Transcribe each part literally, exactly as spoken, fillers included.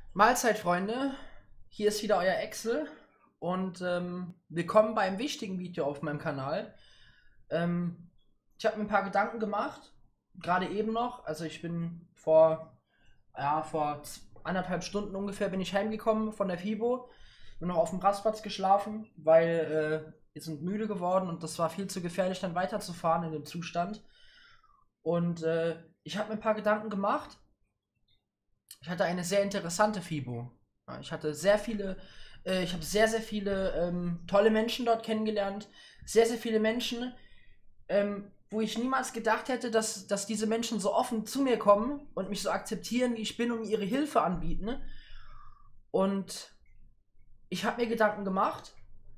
Mahlzeit, Freunde. Hier ist wieder euer Axel und ähm, willkommen bei einem wichtigen Video auf meinem Kanal. Ähm, ich habe mir ein paar Gedanken gemacht, gerade eben noch. Also ich bin vor, ja, vor z- anderthalb Stunden ungefähr bin ich heimgekommen von der FIBO. Bin noch auf dem Rastplatz geschlafen, weil äh, wir sind müde geworden und das war viel zu gefährlich, dann weiterzufahren in dem Zustand. Und äh, ich habe mir ein paar Gedanken gemacht. Ich hatte eine sehr interessante FIBO. Ja, ich hatte sehr viele, äh, ich habe sehr, sehr viele ähm, tolle Menschen dort kennengelernt. Sehr, sehr viele Menschen, ähm, wo ich niemals gedacht hätte, dass, dass diese Menschen so offen zu mir kommen und mich so akzeptieren, wie ich bin und mir ihre Hilfe anbieten. Und ich habe mir Gedanken gemacht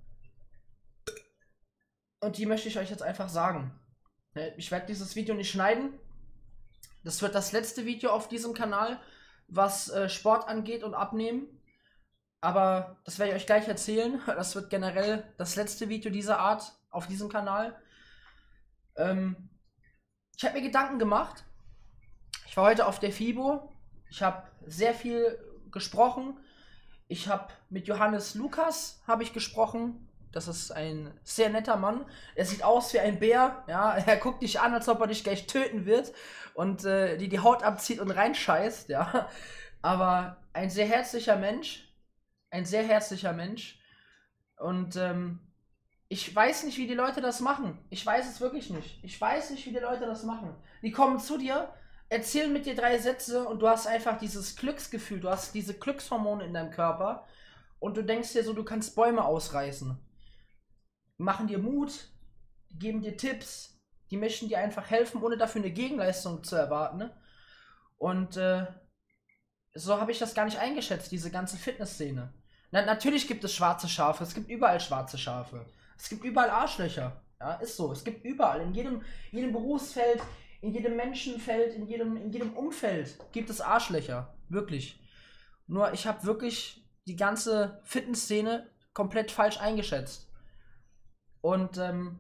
und die möchte ich euch jetzt einfach sagen. Ne, Ich werde dieses Video nicht schneiden. Das wird das letzte Video auf diesem Kanal, was äh, Sport angeht und Abnehmen. Aber das werde ich euch gleich erzählen. Das wird generell das letzte Video dieser Art auf diesem Kanal. Ähm, ich habe mir Gedanken gemacht. Ich war heute auf der FIBO. Ich habe sehr viel gesprochen. Ich habe mit Johannes Lukas habe ich gesprochen. Das ist ein sehr netter Mann. Er sieht aus wie ein Bär. Ja, er guckt dich an, als ob er dich gleich töten wird und äh, die die Haut abzieht und reinscheißt. Ja, aber ein sehr herzlicher Mensch. Ein sehr herzlicher Mensch. Und ähm, ich weiß nicht, wie die Leute das machen. Ich weiß es wirklich nicht. Ich weiß nicht, wie die Leute das machen. Die kommen zu dir, erzählen mit dir drei Sätze und du hast einfach dieses Glücksgefühl, du hast diese Glückshormone in deinem Körper und du denkst dir so, du kannst Bäume ausreißen. Die machen dir Mut, die geben dir Tipps, die möchten dir einfach helfen, ohne dafür eine Gegenleistung zu erwarten. Ne? Und äh, so habe ich das gar nicht eingeschätzt, diese ganze Fitnessszene. Na, natürlich gibt es schwarze Schafe, es gibt überall schwarze Schafe. Es gibt überall Arschlöcher. Ja, ist so. Es gibt überall, in jedem, in jedem Berufsfeld, in jedem Menschenfeld, in jedem, in jedem Umfeld gibt es Arschlöcher. Wirklich. Nur ich habe wirklich die ganze Fitnessszene komplett falsch eingeschätzt. Und ähm,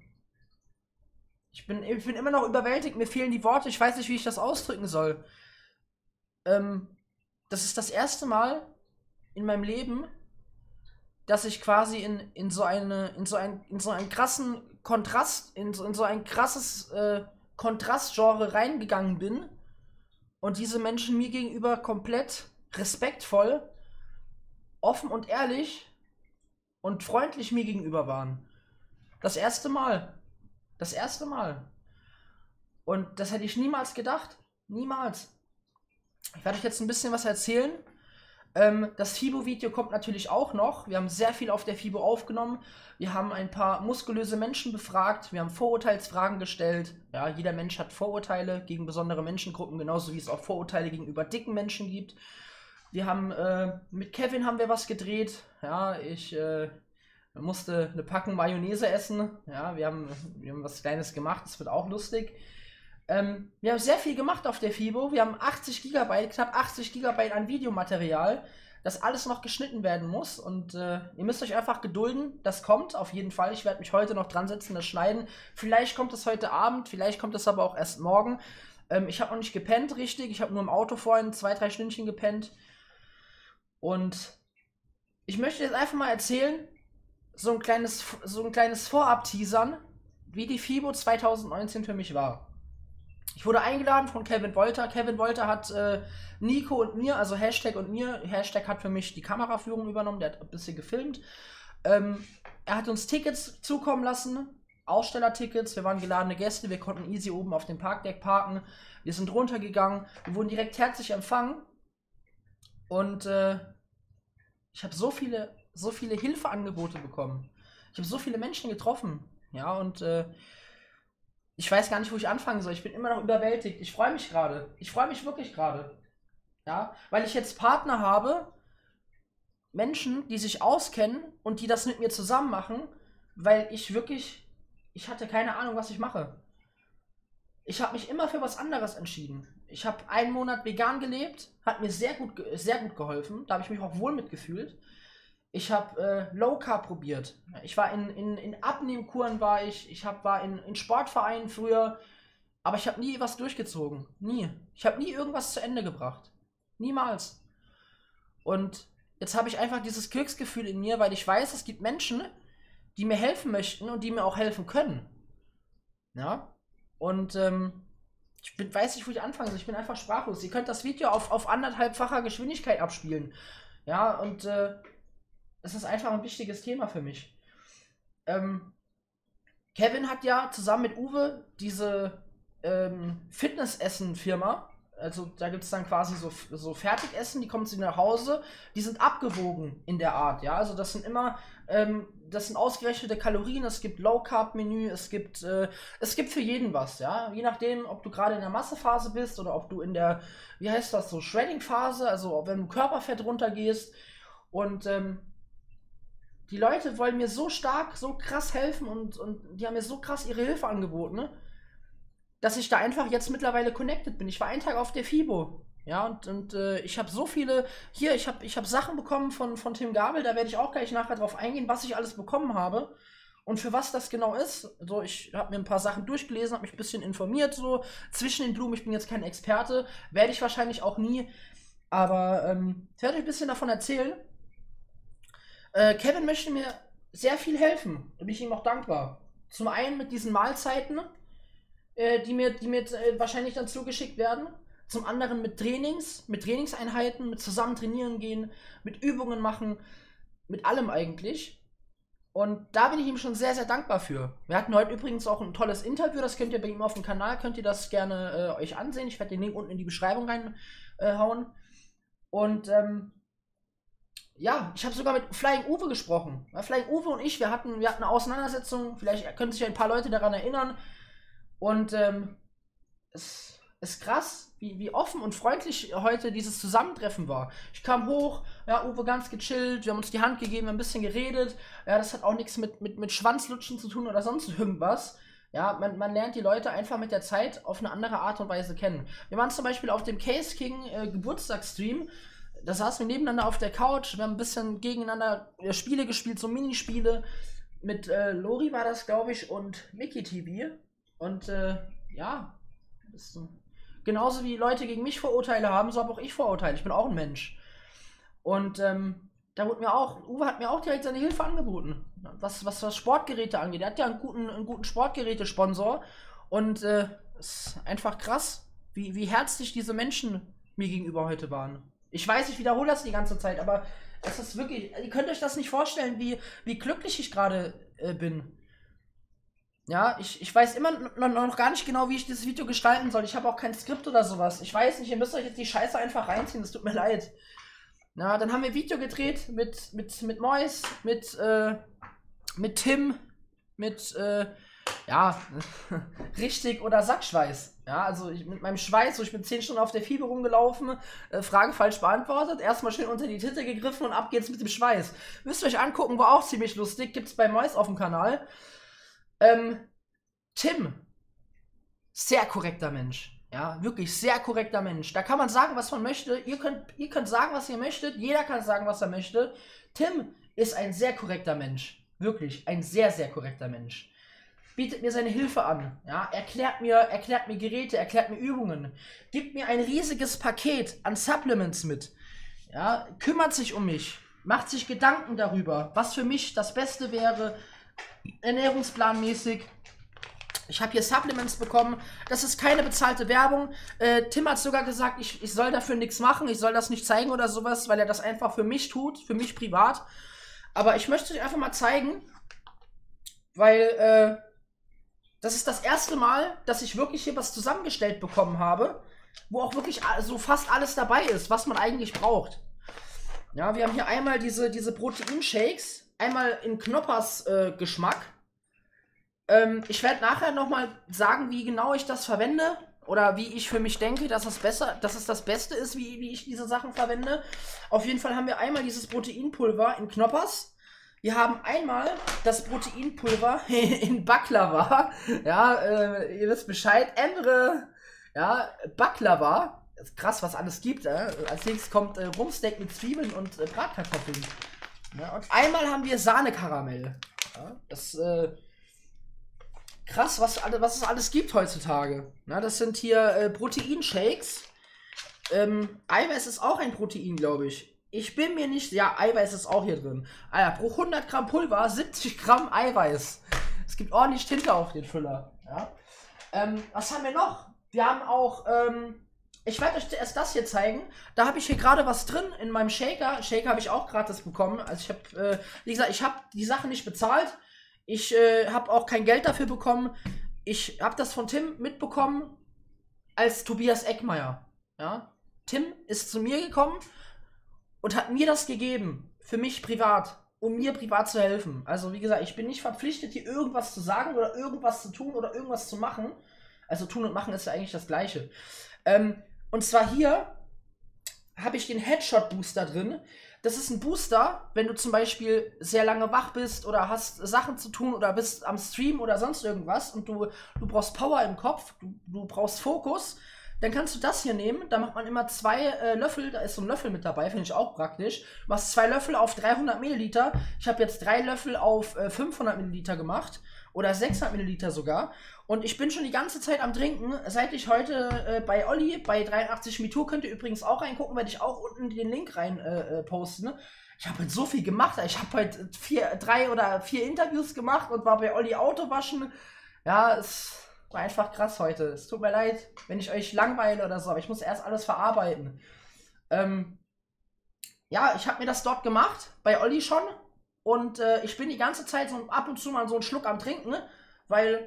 ich, bin, ich bin immer noch überwältigt, mir fehlen die Worte, ich weiß nicht, wie ich das ausdrücken soll. Ähm, das ist das erste Mal in meinem Leben, dass ich quasi in, in so eine, in so ein, in so einen krassen Kontrast, in so, in so ein krasses äh, Kontrastgenre reingegangen bin und diese Menschen mir gegenüber komplett respektvoll, offen und ehrlich und freundlich mir gegenüber waren. Das erste Mal. Das erste Mal. Und das hätte ich niemals gedacht. Niemals. Ich werde euch jetzt ein bisschen was erzählen. Ähm, das FIBO-Video kommt natürlich auch noch. Wir haben sehr viel auf der FIBO aufgenommen. Wir haben ein paar muskulöse Menschen befragt. Wir haben Vorurteilsfragen gestellt. Ja, jeder Mensch hat Vorurteile gegen besondere Menschengruppen, genauso wie es auch Vorurteile gegenüber dicken Menschen gibt. Wir haben äh, mit Kevin haben wir was gedreht. Ja, ich äh, musste eine Packung Mayonnaise essen. Ja, wir haben, wir haben was Kleines gemacht. Das wird auch lustig. Ähm, wir haben sehr viel gemacht auf der FIBO. Wir haben achtzig Gigabyte, knapp achtzig Gigabyte an Videomaterial, das alles noch geschnitten werden muss. Und äh, ihr müsst euch einfach gedulden. Das kommt auf jeden Fall. Ich werde mich heute noch dran setzen, das schneiden. Vielleicht kommt es heute Abend, vielleicht kommt es aber auch erst morgen. Ähm, ich habe noch nicht gepennt, richtig. Ich habe nur im Auto vorhin zwei, drei Stündchen gepennt. Und ich möchte jetzt einfach mal erzählen, so ein kleines, so ein kleines Vorab-Teasern, wie die FIBO zwanzig neunzehn für mich war. Ich wurde eingeladen von Kevin Wolter. Kevin Wolter hat äh, Nico und mir, also Hashtag und mir, Hashtag hat für mich die Kameraführung übernommen, der hat ein bisschen gefilmt. Ähm, er hat uns Tickets zukommen lassen, Ausstellertickets, wir waren geladene Gäste, wir konnten easy oben auf dem Parkdeck parken. Wir sind runtergegangen, wir wurden direkt herzlich empfangen und äh, ich habe so viele, so viele Hilfeangebote bekommen. Ich habe so viele Menschen getroffen, ja, und äh, ich weiß gar nicht, wo ich anfangen soll. Ich bin immer noch überwältigt. Ich freue mich gerade. Ich freue mich wirklich gerade. Ja, weil ich jetzt Partner habe, Menschen, die sich auskennen und die das mit mir zusammen machen, weil ich wirklich, ich hatte keine Ahnung, was ich mache. Ich habe mich immer für was anderes entschieden. Ich habe einen Monat vegan gelebt, hat mir sehr gut, sehr gut geholfen. Da habe ich mich auch wohl mitgefühlt. Ich habe äh, Low Carb probiert. Ich war in, in, in Abnehmkuren war ich. Ich hab, war in, in Sportvereinen früher. Aber ich habe nie was durchgezogen. Nie. Ich habe nie irgendwas zu Ende gebracht. Niemals. Und jetzt habe ich einfach dieses Glücksgefühl in mir, weil ich weiß, es gibt Menschen, die mir helfen möchten und die mir auch helfen können. Ja. Und ähm, ich bin, weiß nicht, wo ich anfangen soll. Ich bin einfach sprachlos. Ihr könnt das Video auf, auf anderthalbfacher Geschwindigkeit abspielen. Ja, und äh, es ist einfach ein wichtiges Thema für mich. Ähm, Kevin hat ja zusammen mit Uwe diese ähm, Fitnessessen-Firma. Also da gibt es dann quasi so, so Fertigessen, die kommen zu nach Hause, die sind abgewogen in der Art, ja. Also das sind immer, ähm, das sind ausgerechnete Kalorien, es gibt Low-Carb-Menü, es gibt, äh, es gibt für jeden was, ja. Je nachdem, ob du gerade in der Massephase bist oder ob du in der, wie heißt das, so Shredding-Phase, also wenn du Körperfett runtergehst. Und ähm, die Leute wollen mir so stark, so krass helfen und, und die haben mir so krass ihre Hilfe angeboten, ne? Dass ich da einfach jetzt mittlerweile connected bin. Ich war einen Tag auf der FIBO. Ja, und, und äh, ich habe so viele, hier, ich habe ich hab Sachen bekommen von, von Tim Gabel, da werde ich auch gleich nachher drauf eingehen, was ich alles bekommen habe und für was das genau ist. So, ich habe mir ein paar Sachen durchgelesen, habe mich ein bisschen informiert, so, zwischen den Blumen, ich bin jetzt kein Experte, werde ich wahrscheinlich auch nie, aber ähm, ich werde euch ein bisschen davon erzählen. Äh, Kevin möchte mir sehr viel helfen, da bin ich ihm auch dankbar. Zum einen mit diesen Mahlzeiten, die mir, die mir äh, wahrscheinlich dann zugeschickt werden. Zum anderen mit Trainings, mit Trainingseinheiten, mit zusammen trainieren gehen, mit Übungen machen, mit allem eigentlich. Und da bin ich ihm schon sehr, sehr dankbar für. Wir hatten heute übrigens auch ein tolles Interview, das könnt ihr bei ihm auf dem Kanal, könnt ihr das gerne äh, euch ansehen. Ich werde den Link unten in die Beschreibung reinhauen. Äh, und ähm, ja, ich habe sogar mit Flying Uwe gesprochen. Ja, Flying Uwe und ich, wir hatten, wir hatten eine Auseinandersetzung, vielleicht können sich ein paar Leute daran erinnern. Und ähm, es ist krass, wie, wie offen und freundlich heute dieses Zusammentreffen war. Ich kam hoch, ja, Uwe ganz gechillt, wir haben uns die Hand gegeben, ein bisschen geredet. Ja, das hat auch nichts mit, mit, mit Schwanzlutschen zu tun oder sonst irgendwas. Ja, man, man lernt die Leute einfach mit der Zeit auf eine andere Art und Weise kennen. Wir waren zum Beispiel auf dem Case King äh, Geburtstagsstream. Da saßen wir nebeneinander auf der Couch, wir haben ein bisschen gegeneinander äh, Spiele gespielt, so Minispiele. Mit äh, Lori war das, glaube ich, und Mickey T V. Und äh, ja, ist so. Genauso wie Leute gegen mich Vorurteile haben, so habe auch ich Vorurteile. Ich bin auch ein Mensch. Und ähm, da wurde mir auch, Uwe hat mir auch direkt seine Hilfe angeboten, was, was, was Sportgeräte angeht. Er hat ja einen guten, einen guten Sportgerätesponsor. Und es äh, ist einfach krass, wie, wie herzlich diese Menschen mir gegenüber heute waren. Ich weiß, ich wiederhole das die ganze Zeit, aber es ist wirklich, ihr könnt euch das nicht vorstellen, wie, wie glücklich ich gerade äh, bin. Ja, ich, ich weiß immer noch, noch gar nicht genau, wie ich dieses Video gestalten soll. Ich habe auch kein Skript oder sowas. Ich weiß nicht, ihr müsst euch jetzt die Scheiße einfach reinziehen, das tut mir leid. Na, dann haben wir ein Video gedreht mit, mit, mit Mois, mit, äh, mit Tim, mit, äh, ja, richtig oder Sackschweiß. Ja, also ich, mit meinem Schweiß, so ich bin zehn Stunden auf der Fieber rumgelaufen, äh, Frage falsch beantwortet, erstmal schön unter die Titte gegriffen und ab geht's mit dem Schweiß. Müsst ihr euch angucken, war auch ziemlich lustig, gibt's bei Mois auf dem Kanal. Ähm, Tim, sehr korrekter Mensch. Ja, wirklich sehr korrekter Mensch. Da kann man sagen, was man möchte. Ihr könnt, ihr könnt sagen, was ihr möchtet. Jeder kann sagen, was er möchte. Tim ist ein sehr korrekter Mensch. Wirklich, ein sehr, sehr korrekter Mensch. Bietet mir seine Hilfe an. Ja, erklärt mir, erklärt mir Geräte, erklärt mir Übungen. Gibt mir ein riesiges Paket an Supplements mit. Ja, kümmert sich um mich. Macht sich Gedanken darüber, was für mich das Beste wäre. Ernährungsplanmäßig. Ich habe hier Supplements bekommen. Das ist keine bezahlte Werbung. Äh, Tim hat sogar gesagt, ich, ich soll dafür nichts machen. Ich soll das nicht zeigen oder sowas, weil er das einfach für mich tut. Für mich privat. Aber ich möchte euch einfach mal zeigen, weil äh, das ist das erste Mal, dass ich wirklich hier was zusammengestellt bekommen habe, wo auch wirklich so fast alles dabei ist, was man eigentlich braucht. Ja, wir haben hier einmal diese, diese Proteinshakes. Einmal in Knoppers äh, Geschmack. Ähm, ich werde nachher nochmal sagen, wie genau ich das verwende. Oder wie ich für mich denke, dass es besser, dass es das Beste ist, wie, wie ich diese Sachen verwende. Auf jeden Fall haben wir einmal dieses Proteinpulver in Knoppers. Wir haben einmal das Proteinpulver in Baklava. Ja, äh, ihr wisst Bescheid. Emre, ja, Baklava. Krass, was alles gibt. Äh? Als nächstes kommt äh, Rumsteak mit Zwiebeln und äh, Bratkartoffeln. Ja, und einmal haben wir Sahnekaramell. Ja, das äh, krass, was, was es alles gibt heutzutage. Na, das sind hier äh, Proteinshakes. Ähm, Eiweiß ist auch ein Protein, glaube ich. Ich bin mir nicht... Ja, Eiweiß ist auch hier drin. Alter, pro hundert Gramm Pulver siebzig Gramm Eiweiß. Es gibt ordentlich Tinte auf den Füller. Ja. Ähm, was haben wir noch? Wir haben auch... Ähm, ich werde euch erst das hier zeigen. Da habe ich hier gerade was drin in meinem Shaker. Shaker habe ich auch gratis bekommen. Also ich habe... Äh, wie gesagt, ich habe die Sache nicht bezahlt. Ich äh, habe auch kein Geld dafür bekommen. Ich habe das von Tim mitbekommen als Tobias Eckmeier. Ja? Tim ist zu mir gekommen und hat mir das gegeben, für mich privat, um mir privat zu helfen. Also wie gesagt, ich bin nicht verpflichtet, hier irgendwas zu sagen oder irgendwas zu tun oder irgendwas zu machen. Also tun und machen ist ja eigentlich das Gleiche. Ähm, und zwar hier habe ich den Headshot Booster drin. Das ist ein Booster, wenn du zum Beispiel sehr lange wach bist oder hast Sachen zu tun oder bist am Stream oder sonst irgendwas und du, du brauchst Power im Kopf, du, du brauchst Fokus, dann kannst du das hier nehmen. Da macht man immer zwei äh, Löffel, da ist so ein Löffel mit dabei, finde ich auch praktisch. Du machst zwei Löffel auf dreihundert Milliliter. Ich habe jetzt drei Löffel auf äh, fünfhundert Milliliter gemacht oder sechshundert Milliliter sogar. Und ich bin schon die ganze Zeit am Trinken, seit ich heute äh, bei Olli, bei dreiundachtzig Mitur, könnt ihr übrigens auch reingucken, werde ich auch unten den Link rein äh, posten. Ich habe heute so viel gemacht, ich habe heute vier, drei oder vier Interviews gemacht und war bei Olli Auto waschen. Ja, es war einfach krass heute. Es tut mir leid, wenn ich euch langweile oder so, aber ich muss erst alles verarbeiten. Ähm, ja, ich habe mir das dort gemacht, bei Olli schon. Und äh, ich bin die ganze Zeit so ab und zu mal so einen Schluck am Trinken, weil...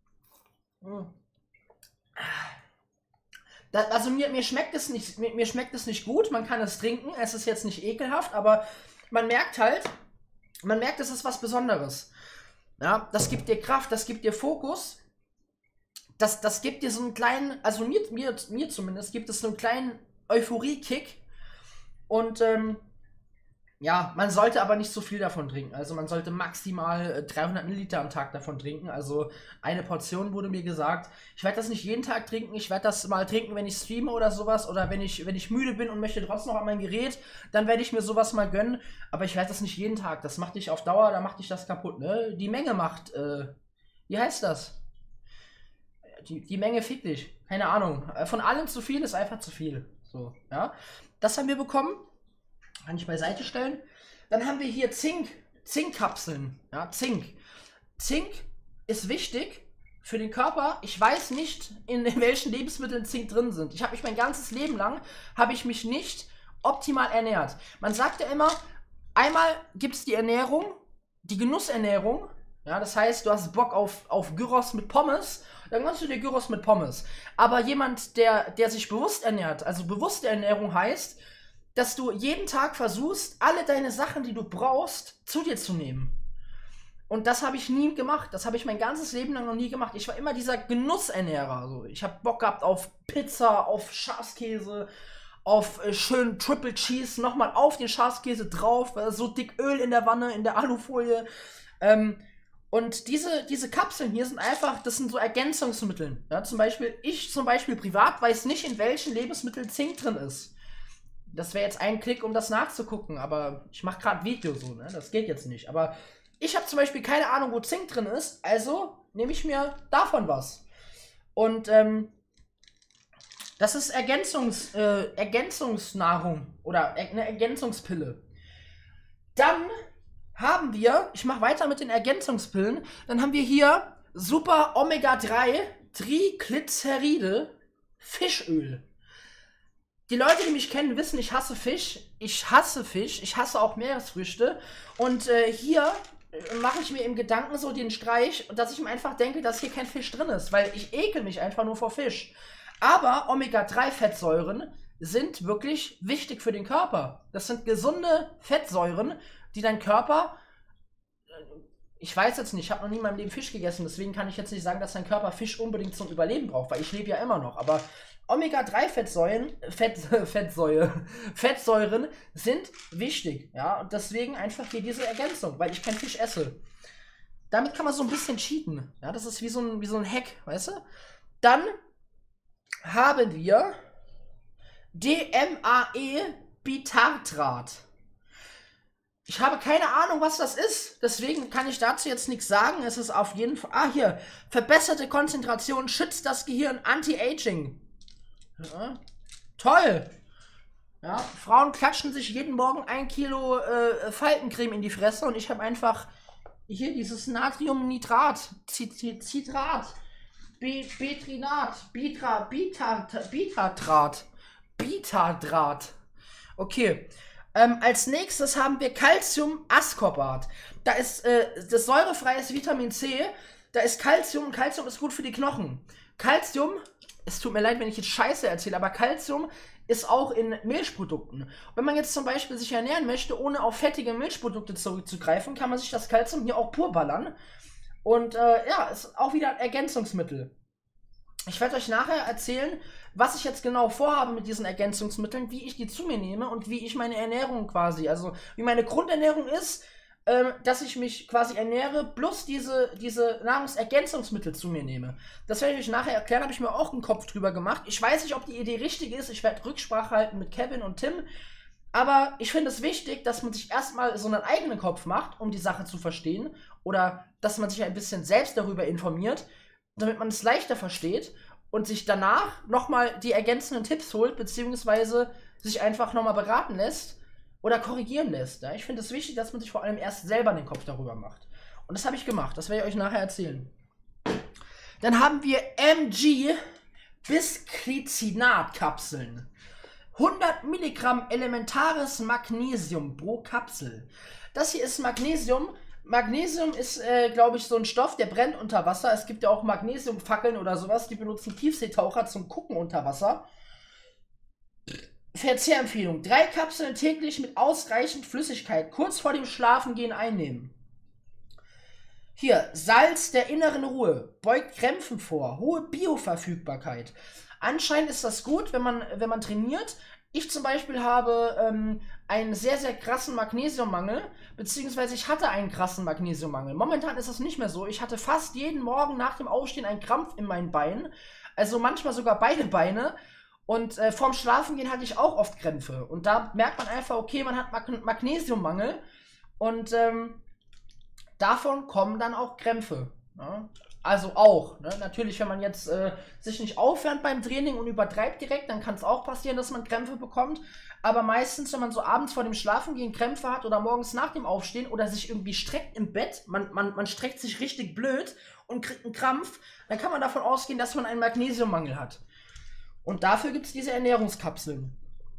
Das, also mir, mir schmeckt es nicht, mir, mir schmeckt es nicht gut, man kann es trinken, es ist jetzt nicht ekelhaft, aber man merkt halt, man merkt, es ist was Besonderes. Ja, das gibt dir Kraft, das gibt dir Fokus, das, das gibt dir so einen kleinen, also mir, mir, mir zumindest, gibt es so einen kleinen Euphorie-Kick und ähm, ja, man sollte aber nicht so viel davon trinken. Also man sollte maximal dreihundert Milliliter am Tag davon trinken. Also eine Portion wurde mir gesagt. Ich werde das nicht jeden Tag trinken. Ich werde das mal trinken, wenn ich streame oder sowas. Oder wenn ich, wenn ich müde bin und möchte trotzdem noch an mein Gerät. Dann werde ich mir sowas mal gönnen. Aber ich werde das nicht jeden Tag. Das macht dich auf Dauer, da macht dich das kaputt. Ne? Die Menge macht, äh, wie heißt das? Die, die Menge fickt dich. Keine Ahnung. Von allem zu viel ist einfach zu viel. So, ja. Das haben wir bekommen. Kann ich beiseite stellen. Dann haben wir hier Zink, Zinkkapseln. Ja, Zink. Zink ist wichtig für den Körper. Ich weiß nicht, in welchen Lebensmitteln Zink drin sind. Ich habe mich mein ganzes Leben lang, habe ich mich nicht optimal ernährt. Man sagt ja immer, einmal gibt es die Ernährung, die Genussernährung. Ja, das heißt, du hast Bock auf, auf Gyros mit Pommes, dann kannst du dir Gyros mit Pommes. Aber jemand, der, der sich bewusst ernährt, also bewusste Ernährung heißt, dass du jeden Tag versuchst, alle deine Sachen, die du brauchst, zu dir zu nehmen. Und das habe ich nie gemacht. Das habe ich mein ganzes Leben lang noch nie gemacht. Ich war immer dieser Genussernährer. Also ich habe Bock gehabt auf Pizza, auf Schafskäse, auf äh, schön Triple Cheese, nochmal auf den Schafskäse drauf, äh, so dick Öl in der Wanne, in der Alufolie. Ähm, und diese, diese Kapseln hier sind einfach, das sind so Ergänzungsmittel. Ja, zum Beispiel, ich zum Beispiel privat weiß nicht, in welchen Lebensmitteln Zink drin ist. Das wäre jetzt ein Klick, um das nachzugucken, aber ich mache gerade Video so, ne? Das geht jetzt nicht. Aber ich habe zum Beispiel keine Ahnung, wo Zink drin ist, also nehme ich mir davon was. Und ähm, das ist Ergänzungs, äh, Ergänzungsnahrung oder eine Ergänzungspille. Dann haben wir, ich mache weiter mit den Ergänzungspillen, dann haben wir hier Super Omega drei Triglyceride Fischöl. Die Leute, die mich kennen, wissen, ich hasse Fisch. Ich hasse Fisch. Ich hasse auch Meeresfrüchte. Und äh, hier äh, mache ich mir im Gedanken so den Streich, dass ich mir einfach denke, dass hier kein Fisch drin ist. Weil ich ekel mich einfach nur vor Fisch. Aber Omega drei Fettsäuren sind wirklich wichtig für den Körper. Das sind gesunde Fettsäuren, die dein Körper... Ich weiß jetzt nicht, ich habe noch nie in meinem Leben Fisch gegessen. Deswegen kann ich jetzt nicht sagen, dass dein Körper Fisch unbedingt zum Überleben braucht. Weil ich lebe ja immer noch. Aber... Omega drei Fettsäuren, Fett, Fettsäure, Fettsäuren sind wichtig, ja, und deswegen einfach hier diese Ergänzung, weil ich kein Fisch esse. Damit kann man so ein bisschen cheaten, ja, das ist wie so ein, wie so ein Hack, weißt du? Dann haben wir D M A E-Bitartrat. Ich habe keine Ahnung, was das ist, deswegen kann ich dazu jetzt nichts sagen. Es ist auf jeden Fall, ah hier, verbesserte Konzentration, schützt das Gehirn, Anti-Aging. Ja. Toll! Ja, Frauen klatschen sich jeden Morgen ein Kilo äh, Faltencreme in die Fresse und ich habe einfach hier dieses Natriumnitrat, Citrat, Betrinat, Bitra, Bita, Bitratrat, Bitadrat. Okay. Ähm, als nächstes haben wir Calciumascorbat. Da ist äh, das säurefreies Vitamin C. Da ist Calcium und Calcium ist gut für die Knochen. Calcium, es tut mir leid, wenn ich jetzt Scheiße erzähle, aber Calcium ist auch in Milchprodukten. Wenn man jetzt zum Beispiel sich ernähren möchte, ohne auf fettige Milchprodukte zurückzugreifen, kann man sich das Calcium hier auch pur ballern. Und äh, ja, ist auch wieder ein Ergänzungsmittel. Ich werde euch nachher erzählen, was ich jetzt genau vorhabe mit diesen Ergänzungsmitteln, wie ich die zu mir nehme und wie ich meine Ernährung quasi, also wie meine Grundernährung ist, ähm, dass ich mich quasi ernähre, plus diese, diese Nahrungsergänzungsmittel zu mir nehme. Das werde ich euch nachher erklären, habe ich mir auch einen Kopf drüber gemacht. Ich weiß nicht, ob die Idee richtig ist, ich werde Rücksprache halten mit Kevin und Tim, aber ich finde es wichtig, dass man sich erstmal so einen eigenen Kopf macht, um die Sache zu verstehen, oder dass man sich ein bisschen selbst darüber informiert, damit man es leichter versteht und sich danach nochmal die ergänzenden Tipps holt, beziehungsweise sich einfach nochmal beraten lässt oder korrigieren lässt. Ja? Ich finde es wichtig, dass man sich vor allem erst selber den Kopf darüber macht. Und das habe ich gemacht, das werde ich euch nachher erzählen. Dann haben wir M G Bisglycinat-Kapseln. hundert Milligramm elementares Magnesium pro Kapsel. Das hier ist Magnesium. Magnesium ist, äh, glaube ich, so ein Stoff, der brennt unter Wasser. Es gibt ja auch Magnesiumfackeln oder sowas, die benutzen Tiefseetaucher zum Gucken unter Wasser. Verzehrempfehlung: Drei Kapseln täglich mit ausreichend Flüssigkeit kurz vor dem Schlafengehen einnehmen. Hier, Salz der inneren Ruhe, beugt Krämpfen vor, hohe Bioverfügbarkeit. Anscheinend ist das gut, wenn man, wenn man trainiert. Ich zum Beispiel habe ähm, einen sehr, sehr krassen Magnesiummangel, beziehungsweise ich hatte einen krassen Magnesiummangel. Momentan ist das nicht mehr so. Ich hatte fast jeden Morgen nach dem Aufstehen einen Krampf in meinen Beinen, also manchmal sogar beide Beine. Und äh, vorm Schlafengehen hatte ich auch oft Krämpfe. Und da merkt man einfach, okay, man hat Mag Magnesiummangel und ähm, davon kommen dann auch Krämpfe. Ja? Also auch, ne? Natürlich, wenn man jetzt äh, sich nicht aufwärmt beim Training und übertreibt direkt, dann kann es auch passieren, dass man Krämpfe bekommt. Aber meistens, wenn man so abends vor dem Schlafengehen Krämpfe hat oder morgens nach dem Aufstehen oder sich irgendwie streckt im Bett, man, man, man streckt sich richtig blöd und kriegt einen Krampf, dann kann man davon ausgehen, dass man einen Magnesiummangel hat. Und dafür gibt es diese Ernährungskapseln.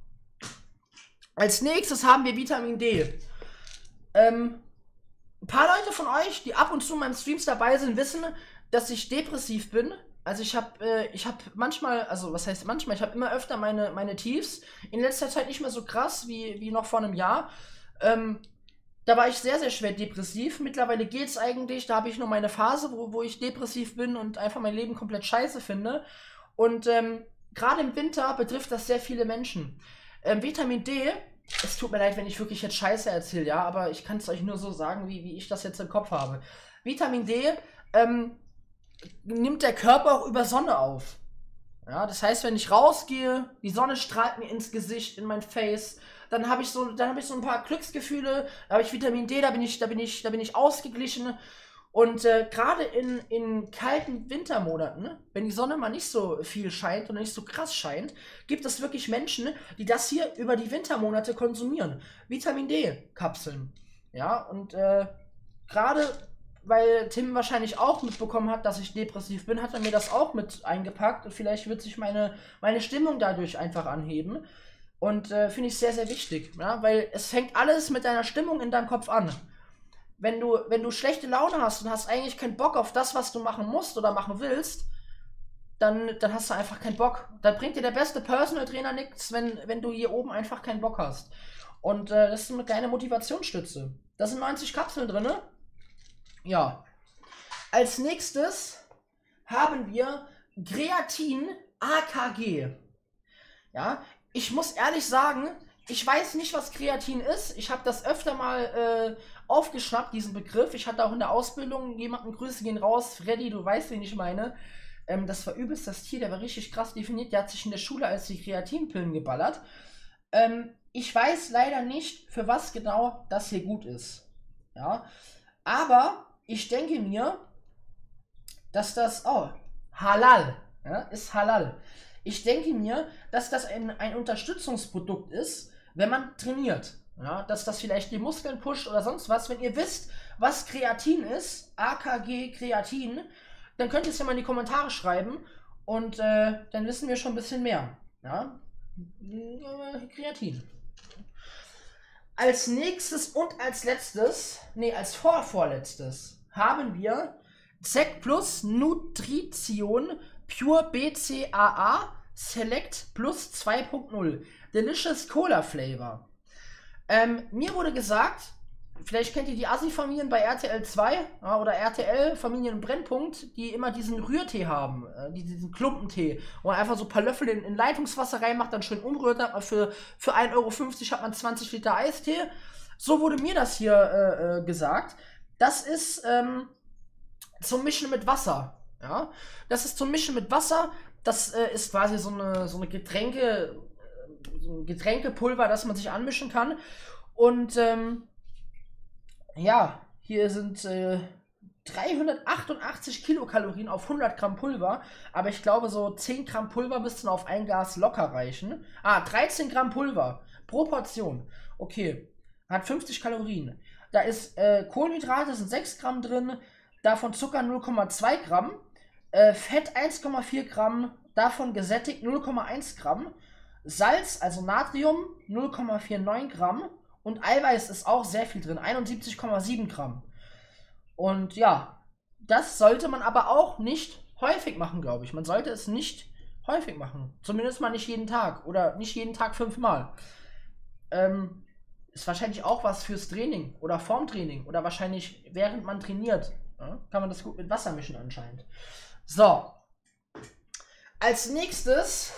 Als nächstes haben wir Vitamin D. Ähm, ein paar Leute von euch, die ab und zu in meinen Streams dabei sind, wissen, dass ich depressiv bin. Also ich habe äh, ich habe manchmal, also was heißt manchmal, ich habe immer öfter meine, meine Tiefs. In letzter Zeit nicht mehr so krass wie, wie noch vor einem Jahr. Ähm, da war ich sehr, sehr schwer depressiv. Mittlerweile geht es eigentlich. Da habe ich nur meine Phase, wo, wo ich depressiv bin und einfach mein Leben komplett scheiße finde. Und ähm, gerade im Winter betrifft das sehr viele Menschen. Ähm, Vitamin D, es tut mir leid, wenn ich wirklich jetzt Scheiße erzähle, ja, aber ich kann es euch nur so sagen, wie, wie ich das jetzt im Kopf habe. Vitamin D ähm, nimmt der Körper auch über Sonne auf. Ja, das heißt, wenn ich rausgehe, die Sonne strahlt mir ins Gesicht, in mein Face, dann habe ich so, dann habe ich so ein paar Glücksgefühle, da habe ich Vitamin D, da bin ich, da bin ich, da bin ich ausgeglichen. Und äh, gerade in, in kalten Wintermonaten, wenn die Sonne mal nicht so viel scheint und nicht so krass scheint, gibt es wirklich Menschen, die das hier über die Wintermonate konsumieren. Vitamin D-Kapseln. Ja, und äh, gerade weil Tim wahrscheinlich auch mitbekommen hat, dass ich depressiv bin, hat er mir das auch mit eingepackt. Und vielleicht wird sich meine, meine Stimmung dadurch einfach anheben. Und äh, finde ich sehr, sehr wichtig. Ja? Weil es hängt alles mit deiner Stimmung in deinem Kopf an. Wenn du, wenn du schlechte Laune hast und hast eigentlich keinen Bock auf das, was du machen musst oder machen willst, dann, dann hast du einfach keinen Bock. Dann bringt dir der beste Personal Trainer nichts, wenn, wenn du hier oben einfach keinen Bock hast. Und äh, das ist eine kleine Motivationsstütze. Da sind neunzig Kapseln drin. Ja. Als nächstes haben wir Kreatin A K G. Ja, ich muss ehrlich sagen, ich weiß nicht, was Kreatin ist. Ich habe das öfter mal äh, aufgeschnappt, diesen Begriff. Ich hatte auch in der Ausbildung jemanden, Grüße gehen raus, Freddy, du weißt, wen ich meine. Ähm, das war übelst das Tier, der war richtig krass definiert. Der hat sich in der Schule als die Kreatinpillen geballert. Ähm, ich weiß leider nicht, für was genau das hier gut ist. Ja, aber ich denke mir, dass das, oh, Halal, ja, ist Halal. Ich denke mir, dass das ein, ein Unterstützungsprodukt ist, wenn man trainiert. Ja, dass das vielleicht die Muskeln pusht oder sonst was. Wenn ihr wisst, was Kreatin ist, A K G Kreatin, dann könnt ihr es ja mal in die Kommentare schreiben und äh, dann wissen wir schon ein bisschen mehr. Ja? Kreatin. Als nächstes und als letztes, nee, als vorvorletztes, haben wir Z Plus Nutrition Pure B C A A Select Plus zwei Punkt null Delicious Cola Flavor. Ähm, mir wurde gesagt, vielleicht kennt ihr die Assi-Familien bei R T L zwei, ja, oder R T L Familien im Brennpunkt, die immer diesen Rührtee haben, äh, diesen Klumpentee, wo man einfach so ein paar Löffel in, in Leitungswasser reinmacht, dann schön umrührt, hat man für, für ein Euro fünfzig hat man zwanzig Liter Eistee. So wurde mir das hier äh, äh, gesagt. Das ist ähm, zum Mischen mit Wasser. Ja? Das ist zum Mischen mit Wasser. Das äh, ist quasi so eine, so eine Getränke, so ein Getränkepulver, das man sich anmischen kann. Und ähm, ja, hier sind äh, dreihundertachtundachtzig Kilokalorien auf hundert Gramm Pulver, aber ich glaube, so zehn Gramm Pulver müssten auf ein Glas locker reichen. Ah, dreizehn Gramm Pulver pro Portion. Okay, hat fünfzig Kalorien. Da ist äh, Kohlenhydrate, sind sechs Gramm drin, davon Zucker null Komma zwei Gramm, äh, Fett eins Komma vier Gramm, davon gesättigt null Komma eins Gramm, Salz, also Natrium, null Komma neunundvierzig Gramm und Eiweiß ist auch sehr viel drin, einundsiebzig Komma sieben Gramm. Und ja, das sollte man aber auch nicht häufig machen, glaube ich. Man sollte es nicht häufig machen. Zumindest mal nicht jeden Tag oder nicht jeden Tag fünfmal. Ähm, ist wahrscheinlich auch was fürs Training oder vorm Training oder wahrscheinlich während man trainiert. Ja, kann man das gut mit Wasser mischen anscheinend. So. Als nächstes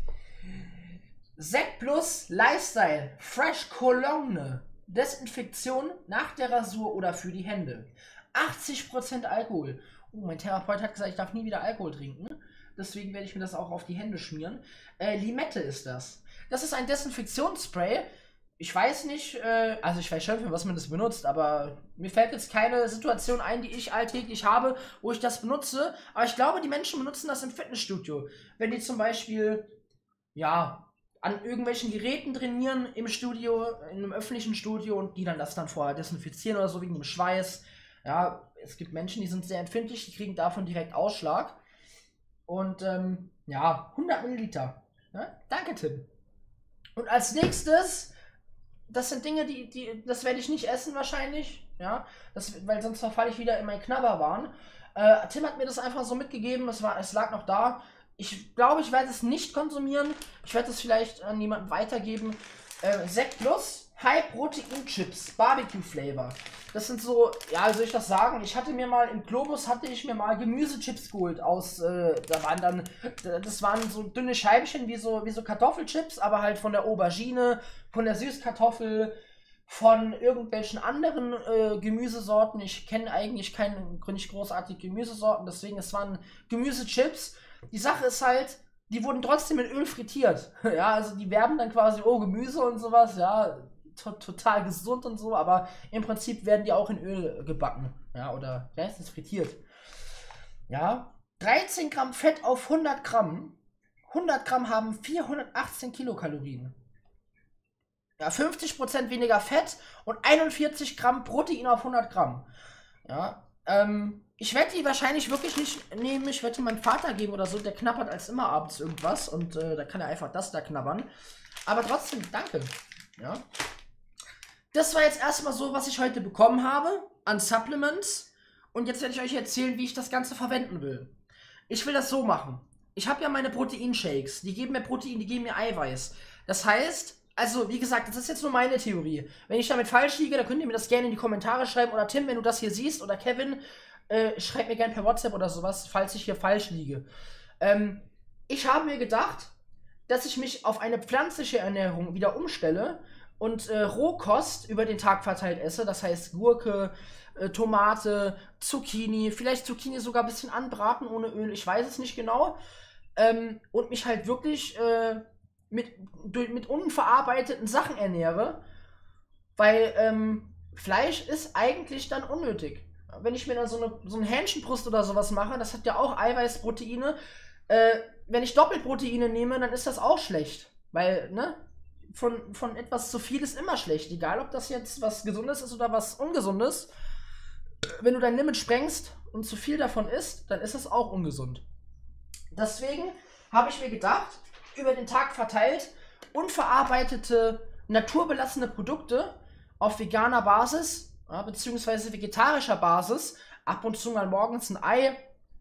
Z Plus Lifestyle Fresh Cologne. Desinfektion nach der Rasur oder für die Hände. achtzig Prozent Alkohol. Oh, mein Therapeut hat gesagt, ich darf nie wieder Alkohol trinken. Deswegen werde ich mir das auch auf die Hände schmieren. Äh, Limette ist das. Das ist ein Desinfektionsspray. Ich weiß nicht, äh, also ich weiß schon, für was man das benutzt, aber mir fällt jetzt keine Situation ein, die ich alltäglich habe, wo ich das benutze. Aber ich glaube, die Menschen benutzen das im Fitnessstudio. Wenn die zum Beispiel, ja, an irgendwelchen Geräten trainieren im Studio, in einem öffentlichen Studio und die dann das dann vorher desinfizieren oder so wegen dem Schweiß. Ja, es gibt Menschen, die sind sehr empfindlich, die kriegen davon direkt Ausschlag. Und ähm, ja, hundert Milliliter. Ja, danke, Tim. Und als nächstes, das sind Dinge, die, die das werde ich nicht essen wahrscheinlich, ja, das, weil sonst verfalle ich wieder in mein Knabberwahn. Äh, Tim hat mir das einfach so mitgegeben, es, war, es lag noch da. Ich glaube, ich werde es nicht konsumieren. Ich werde es vielleicht an jemanden weitergeben. Äh, Z Plus High Protein Chips Barbecue Flavor. Das sind so, ja, wie soll ich das sagen? Ich hatte mir mal im Globus hatte ich mir mal Gemüsechips geholt aus. Äh, da waren dann, das waren so dünne Scheibchen wie so wie so Kartoffelchips, aber halt von der Aubergine, von der Süßkartoffel, von irgendwelchen anderen äh, Gemüsesorten. Ich kenne eigentlich keine nicht großartige Gemüsesorten, deswegen es waren Gemüsechips. Die Sache ist halt, die wurden trotzdem in Öl frittiert. Ja, also die werben dann quasi, oh, Gemüse und sowas, ja, to total gesund und so, aber im Prinzip werden die auch in Öl gebacken. Ja, oder, ja, ist das frittiert. Ja, dreizehn Gramm Fett auf hundert Gramm. hundert Gramm haben vierhundertachtzehn Kilokalorien. Ja, fünfzig Prozent weniger Fett und einundvierzig Gramm Protein auf hundert Gramm. Ja, ähm, ich werde die wahrscheinlich wirklich nicht nehmen. Ich werde die meinem Vater geben oder so. Der knabbert als immer abends irgendwas und äh, da kann er einfach das da knabbern. Aber trotzdem, danke. Ja. Das war jetzt erstmal so, was ich heute bekommen habe an Supplements. Und jetzt werde ich euch erzählen, wie ich das Ganze verwenden will. Ich will das so machen. Ich habe ja meine Proteinshakes. Die geben mir Protein, die geben mir Eiweiß. Das heißt, also wie gesagt, das ist jetzt nur meine Theorie. Wenn ich damit falsch liege, dann könnt ihr mir das gerne in die Kommentare schreiben. Oder Tim, wenn du das hier siehst, oder Kevin, äh, schreibt mir gerne per WhatsApp oder sowas, falls ich hier falsch liege. Ähm, ich habe mir gedacht, dass ich mich auf eine pflanzliche Ernährung wieder umstelle und äh, Rohkost über den Tag verteilt esse. Das heißt Gurke, äh, Tomate, Zucchini, vielleicht Zucchini sogar ein bisschen anbraten ohne Öl, ich weiß es nicht genau. Ähm, und mich halt wirklich äh, mit, durch, mit unverarbeiteten Sachen ernähre, weil ähm, Fleisch ist eigentlich dann unnötig. Wenn ich mir dann so eine, so eine Hähnchenbrust oder sowas mache, das hat ja auch Eiweiß, Proteine, äh, wenn ich Doppelproteine nehme, dann ist das auch schlecht. Weil, ne, von, von etwas zu viel ist immer schlecht. Egal, ob das jetzt was Gesundes ist oder was Ungesundes. Wenn du dein Limit sprengst und zu viel davon isst, dann ist es auch ungesund. Deswegen habe ich mir gedacht, über den Tag verteilt, unverarbeitete, naturbelassene Produkte auf veganer Basis, ja, beziehungsweise vegetarischer Basis, ab und zu mal morgens ein Ei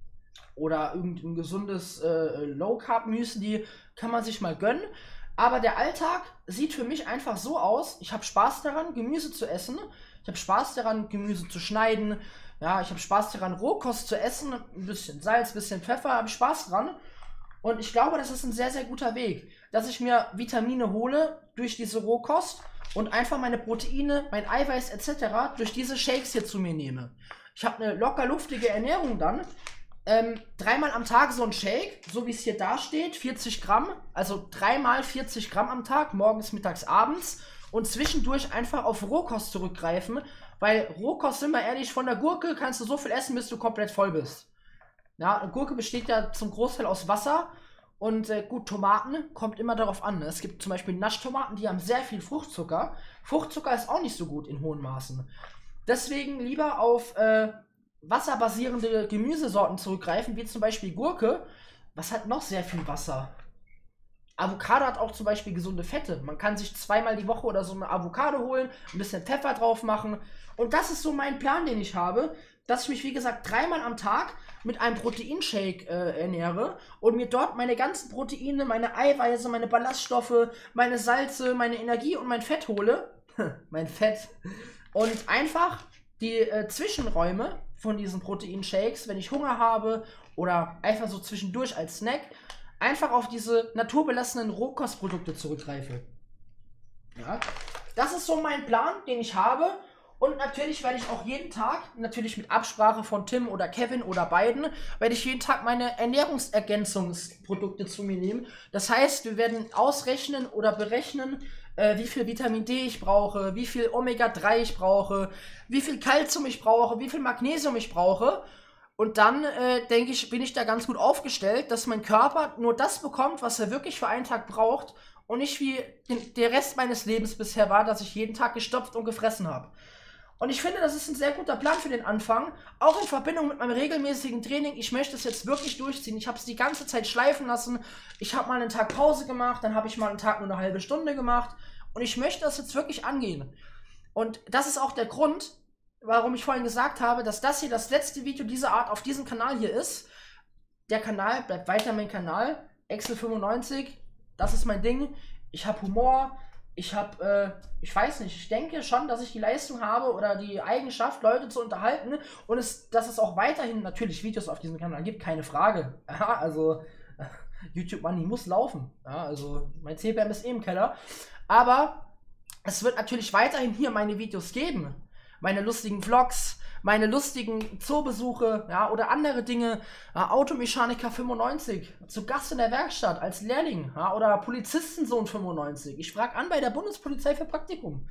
oder irgendein gesundes äh, Low-Carb-Müsli kann man sich mal gönnen. Aber der Alltag sieht für mich einfach so aus, ich habe Spaß daran, Gemüse zu essen, ich habe Spaß daran, Gemüse zu schneiden, ja, ich habe Spaß daran, Rohkost zu essen, ein bisschen Salz, ein bisschen Pfeffer, habe ich Spaß dran. Und ich glaube, das ist ein sehr, sehr guter Weg, dass ich mir Vitamine hole durch diese Rohkost und einfach meine Proteine, mein Eiweiß et cetera durch diese Shakes hier zu mir nehme. Ich habe eine locker luftige Ernährung dann. Ähm, dreimal am Tag so ein Shake, so wie es hier da steht, vierzig Gramm, also dreimal vierzig Gramm am Tag, morgens, mittags, abends und zwischendurch einfach auf Rohkost zurückgreifen, weil Rohkost, sind wir ehrlich, von der Gurke kannst du so viel essen, bis du komplett voll bist. Ja, eine Gurke besteht ja zum Großteil aus Wasser und äh, gut, Tomaten kommt immer darauf an. Ne? Es gibt zum Beispiel Naschtomaten, die haben sehr viel Fruchtzucker. Fruchtzucker ist auch nicht so gut in hohen Maßen. Deswegen lieber auf äh, wasserbasierende Gemüsesorten zurückgreifen, wie zum Beispiel Gurke. Was hat noch sehr viel Wasser? Avocado hat auch zum Beispiel gesunde Fette. Man kann sich zweimal die Woche oder so eine Avocado holen, ein bisschen Pfeffer drauf machen. Und das ist so mein Plan, den ich habe, dass ich mich, wie gesagt, dreimal am Tag mit einem Proteinshake äh, ernähre und mir dort meine ganzen Proteine, meine Eiweiße, meine Ballaststoffe, meine Salze, meine Energie und mein Fett hole. Mein Fett. Und einfach die äh, Zwischenräume von diesen Proteinshakes, wenn ich Hunger habe oder einfach so zwischendurch als Snack, einfach auf diese naturbelassenen Rohkostprodukte zurückgreife. Ja, das ist so mein Plan, den ich habe. Und natürlich werde ich auch jeden Tag, natürlich mit Absprache von Tim oder Kevin oder beiden, werde ich jeden Tag meine Ernährungsergänzungsprodukte zu mir nehmen. Das heißt, wir werden ausrechnen oder berechnen, äh, wie viel Vitamin D ich brauche, wie viel Omega drei ich brauche, wie viel Kalzium ich brauche, wie viel Magnesium ich brauche. Und dann, äh, denke ich, bin ich da ganz gut aufgestellt, dass mein Körper nur das bekommt, was er wirklich für einen Tag braucht und nicht wie den, der Rest meines Lebens bisher war, dass ich jeden Tag gestopft und gefressen habe. Und ich finde, das ist ein sehr guter Plan für den Anfang, auch in Verbindung mit meinem regelmäßigen Training. Ich möchte es jetzt wirklich durchziehen. Ich habe es die ganze Zeit schleifen lassen. Ich habe mal einen Tag Pause gemacht, dann habe ich mal einen Tag nur eine halbe Stunde gemacht. Und ich möchte das jetzt wirklich angehen. Und das ist auch der Grund, warum ich vorhin gesagt habe, dass das hier das letzte Video dieser Art auf diesem Kanal hier ist. Der Kanal bleibt weiter mein Kanal. Excel fünfundneunzig, das ist mein Ding. Ich habe Humor. Ich habe, äh, ich weiß nicht, ich denke schon, dass ich die Leistung habe oder die Eigenschaft, Leute zu unterhalten und es, dass es auch weiterhin natürlich Videos auf diesem Kanal gibt, keine Frage. Ja, also, äh, YouTube Money muss laufen. Ja, also, mein C P M ist eh im Keller. Aber es wird natürlich weiterhin hier meine Videos geben. Meine lustigen Vlogs, meine lustigen Zoobesuche, ja, oder andere Dinge. Ja, Automechaniker fünfundneunzig, zu Gast in der Werkstatt als Lehrling, ja, oder Polizistensohn fünfundneunzig. Ich frage an bei der Bundespolizei für Praktikum.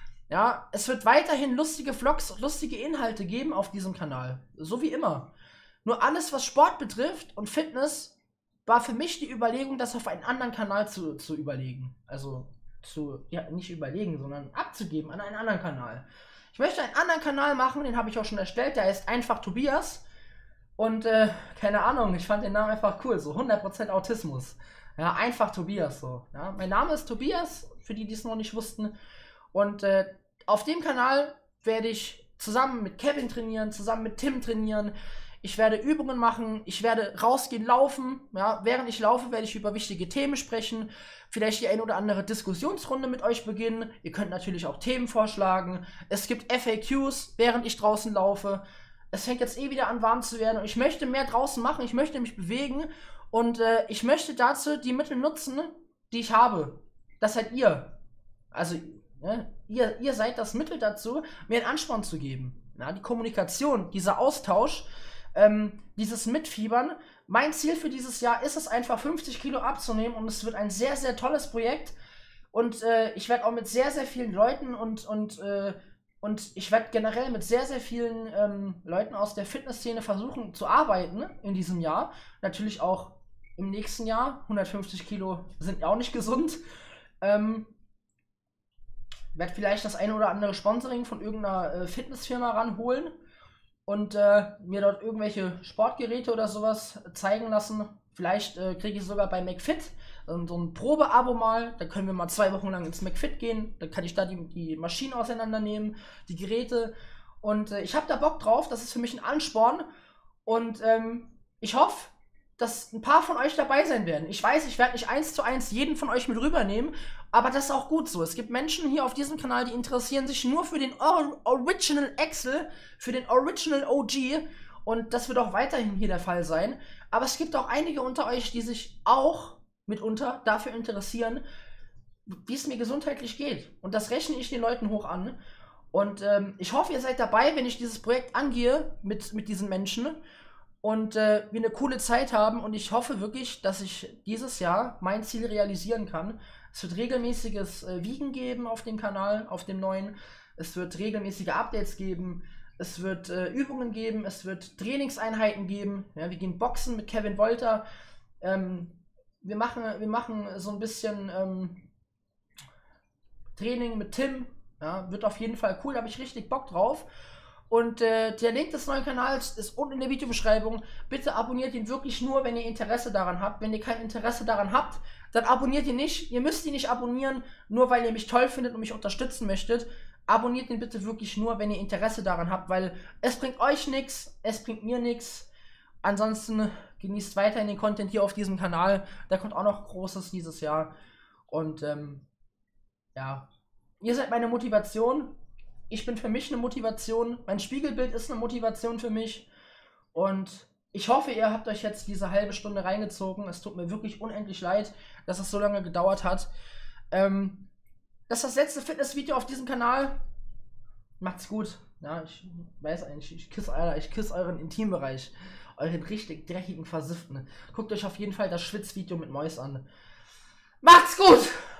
Ja, es wird weiterhin lustige Vlogs, lustige Inhalte geben auf diesem Kanal. So wie immer. Nur alles, was Sport betrifft und Fitness, war für mich die Überlegung, das auf einen anderen Kanal zu, zu überlegen. Also, zu, ja, nicht überlegen, sondern abzugeben an einen anderen Kanal. Ich möchte einen anderen Kanal machen, den habe ich auch schon erstellt, der heißt einfach Tobias. Und, äh, keine Ahnung, ich fand den Namen einfach cool, so hundert Prozent Autismus. Ja, einfach Tobias, so. Ja, mein Name ist Tobias, für die, die es noch nicht wussten. Und, äh, auf dem Kanal werde ich zusammen mit Kevin trainieren, zusammen mit Tim trainieren. Ich werde Übungen machen, ich werde rausgehen, laufen. Ja, während ich laufe, werde ich über wichtige Themen sprechen. Vielleicht die ein oder andere Diskussionsrunde mit euch beginnen. Ihr könnt natürlich auch Themen vorschlagen. Es gibt F A Qs, während ich draußen laufe. Es fängt jetzt eh wieder an, warm zu werden. Und ich möchte mehr draußen machen, ich möchte mich bewegen. Und äh, ich möchte dazu die Mittel nutzen, die ich habe. Das seid ihr. Also, ne, ihr, ihr seid das Mittel dazu, mir einen Ansporn zu geben. Ja, die Kommunikation, dieser Austausch, ähm, dieses Mitfiebern. Mein Ziel für dieses Jahr ist es einfach, fünfzig Kilo abzunehmen und es wird ein sehr, sehr tolles Projekt und äh, ich werde auch mit sehr, sehr vielen Leuten und, und, äh, und ich werde generell mit sehr, sehr vielen ähm, Leuten aus der Fitnessszene versuchen zu arbeiten in diesem Jahr. Natürlich auch im nächsten Jahr. hundertfünfzig Kilo sind auch nicht gesund. Ähm, werde vielleicht das eine oder andere Sponsoring von irgendeiner äh, Fitnessfirma ranholen und äh, mir dort irgendwelche Sportgeräte oder sowas zeigen lassen. Vielleicht äh, kriege ich sogar bei McFit ähm, so ein Probeabo mal. Da können wir mal zwei Wochen lang ins McFit gehen. Dann kann ich da die, die Maschinen auseinandernehmen, die Geräte. Und äh, ich habe da Bock drauf. Das ist für mich ein Ansporn. Und ähm, ich hoffe, dass ein paar von euch dabei sein werden. Ich weiß, ich werde nicht eins zu eins jeden von euch mit rübernehmen, aber das ist auch gut so. Es gibt Menschen hier auf diesem Kanal, die interessieren sich nur für den Or Original Axel, für den Original O G, und das wird auch weiterhin hier der Fall sein. Aber es gibt auch einige unter euch, die sich auch mitunter dafür interessieren, wie es mir gesundheitlich geht. Und das rechne ich den Leuten hoch an. Und ähm, ich hoffe, ihr seid dabei, wenn ich dieses Projekt angehe mit, mit diesen Menschen. Und äh, wir eine coole Zeit haben, und ich hoffe wirklich, dass ich dieses Jahr mein Ziel realisieren kann. Es wird regelmäßiges äh, Wiegen geben auf dem Kanal, auf dem neuen. Es wird regelmäßige Updates geben. Es wird äh, Übungen geben. Es wird Trainingseinheiten geben. Ja, wir gehen boxen mit Kevin Wolter. Ähm, wir, machen, wir machen so ein bisschen ähm, Training mit Tim. Ja, wird auf jeden Fall cool, da habe ich richtig Bock drauf. Und äh, der Link des neuen Kanals ist unten in der Videobeschreibung. Bitte abonniert ihn wirklich nur, wenn ihr Interesse daran habt. Wenn ihr kein Interesse daran habt, dann abonniert ihn nicht. Ihr müsst ihn nicht abonnieren, nur weil ihr mich toll findet und mich unterstützen möchtet. Abonniert ihn bitte wirklich nur, wenn ihr Interesse daran habt, weil es bringt euch nichts, es bringt mir nichts. Ansonsten genießt weiterhin den Content hier auf diesem Kanal. Da kommt auch noch Großes dieses Jahr. Und ähm, ja, ihr seid meine Motivation. Ich bin für mich eine Motivation. Mein Spiegelbild ist eine Motivation für mich. Und ich hoffe, ihr habt euch jetzt diese halbe Stunde reingezogen. Es tut mir wirklich unendlich leid, dass es so lange gedauert hat. Ähm, das ist das letzte Fitnessvideo auf diesem Kanal. Macht's gut. Ja, ich weiß eigentlich, ich küsse Alter, ich küsse euren Intimbereich. Euren richtig dreckigen Versifften. Guckt euch auf jeden Fall das Schwitzvideo mit Mois an. Macht's gut!